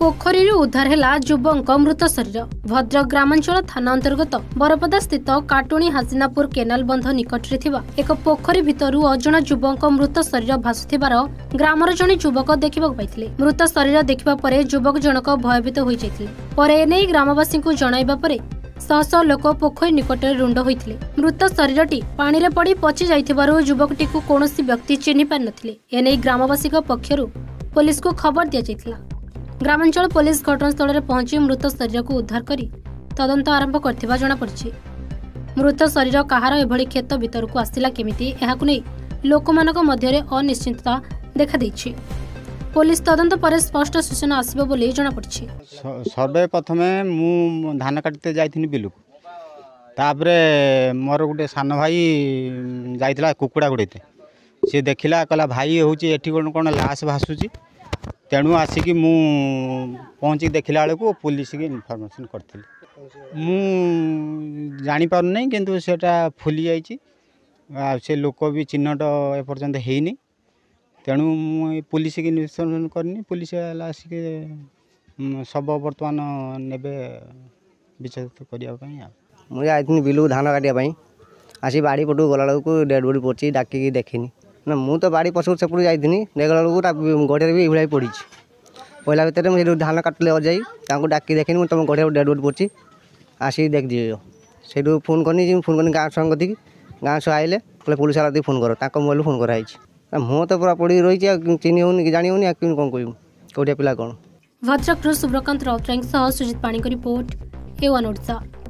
पोखरी उद्धार है युवक मृत शरीर। भद्रक ग्रामांचल थाना अंतर्गत बरपदा स्थित काटुणी हासिनापुर केनाल बंध निकटरे थिबा एक पोखरी भितरु अजणा युवक मृत शरीर भासुथिबार ग्रामर जणे युवक देखिबा पाइथिले। मृत शरीर देखिबा परे युवक जनक भयभीत होई जाइथिले। परे एनै ग्रामवासी को जणाइबा परे शह शह लोक पोखरी निकटरे रुंड होइथिले। मृत शरीरटी पानी रे पड़ी पचि जाइथिबारु युवकटी को कोनोसी व्यक्ति चिन्हि पार नथिले। एनै ग्रामवासी पक्षरु पुलिस को खबर दिया जाइथिला। ग्रामांचल पुलिस घटनास्थल में पहुंची मृत शरीर को उद्धार कर तदंत आरंभ करथिबा जणा पड़छि। मृत शरीर कहार एभली क्षेत्र भीतर को आसिला केमिति एहाकु नै लोकमानक मध्यरे अनिश्चितता देखा दैछि। पुलिस तदंत पर स्पष्ट सूचना आसिबो बोली जणा पड़छि। सर्वे प्रथमे मु धान काटते जाइथिनि बिलु तापरे मोर गुटे सान भाई जाइथिला कुकुड़ा गुड़ेते से देखिला कहला भाई होची एठी कोन लाश भासुची। तेणु आसिक मु पहुँची देखला बेलू पुलिस की इनफॉरमेशन करी मु जानी पार नहीं किंतु सेटा फुली जाइए से लोक भी चिन्हट एपर्यंत होनी। तेणु पुलिस की इनफॉरमेशन करनी पुलिस आसिक सब बर्तमान नेबे विचार करने। मुझे बिलू धान काटापी आसी बाड़ी पटू गला बेलू डेड बॉडी पड़ी डाकिकी देखनी ना मु तो बाड़ी पछू सेपट जाइए देखला बेलू गड़े भी ये पड़ी पहला भितर मुझे धान काटले अजाई डाकी देखनी मुझे तुम गड़े डेड बॉडी पड़ी आसिक देख दिए से फोन करनी फोन करनी गाँव छुआ कति गाँव छुआ आइले बोले पुलिस वाला फोन कर मोबाइल फोन कराई मुँह तो पूरा पड़ी रही चिन्ह होनी जानी होनी कौन कहूँ कौटिया पिला कौन। भद्रक सुब्रकांत राउतराय सुजित पाणी रिपोर्ट A1 ओडिशा।